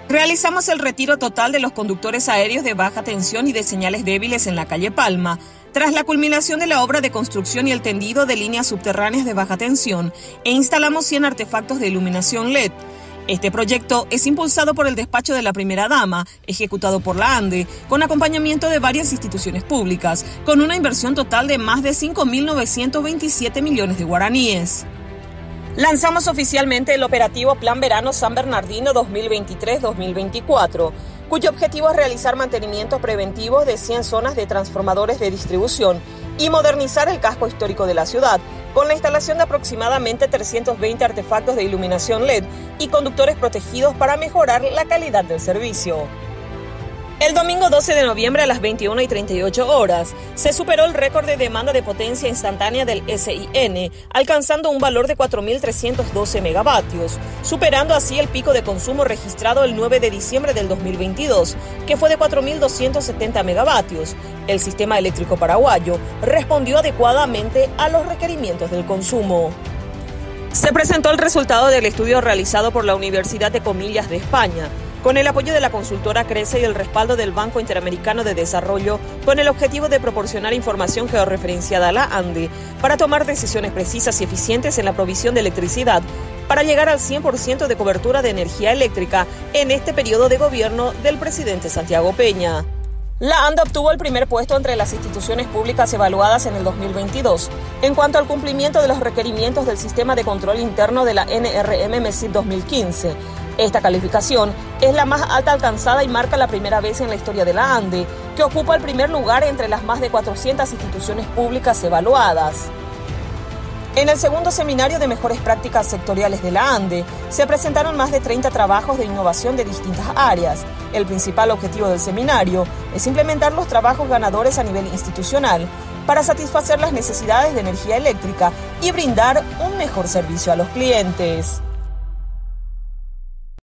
Realizamos el retiro total de los conductores aéreos de baja tensión y de señales débiles en la calle Palma, tras la culminación de la obra de construcción y el tendido de líneas subterráneas de baja tensión, e instalamos 100 artefactos de iluminación LED. Este proyecto es impulsado por el despacho de la primera dama, ejecutado por la ANDE, con acompañamiento de varias instituciones públicas, con una inversión total de más de 5.927 millones de guaraníes. Lanzamos oficialmente el operativo Plan Verano San Bernardino 2023-2024, cuyo objetivo es realizar mantenimientos preventivos de 100 zonas de transformadores de distribución y modernizar el casco histórico de la ciudad, con la instalación de aproximadamente 320 artefactos de iluminación LED y conductores protegidos para mejorar la calidad del servicio. El domingo 12 de noviembre a las 21:38 horas se superó el récord de demanda de potencia instantánea del SIN, alcanzando un valor de 4.312 megavatios, superando así el pico de consumo registrado el 9 de diciembre del 2022, que fue de 4.270 megavatios. El sistema eléctrico paraguayo respondió adecuadamente a los requerimientos del consumo. Se presentó el resultado del estudio realizado por la Universidad de Comillas de España, con el apoyo de la consultora Crece y el respaldo del Banco Interamericano de Desarrollo, con el objetivo de proporcionar información georreferenciada a la ANDE para tomar decisiones precisas y eficientes en la provisión de electricidad para llegar al 100% de cobertura de energía eléctrica en este periodo de gobierno del presidente Santiago Peña. La ANDE obtuvo el primer puesto entre las instituciones públicas evaluadas en el 2022 en cuanto al cumplimiento de los requerimientos del Sistema de Control Interno de la NRM MESID 2015. Esta calificación es la más alta alcanzada y marca la primera vez en la historia de la ANDE, que ocupa el primer lugar entre las más de 400 instituciones públicas evaluadas. En el segundo seminario de mejores prácticas sectoriales de la ANDE, se presentaron más de 30 trabajos de innovación de distintas áreas. El principal objetivo del seminario es implementar los trabajos ganadores a nivel institucional para satisfacer las necesidades de energía eléctrica y brindar un mejor servicio a los clientes.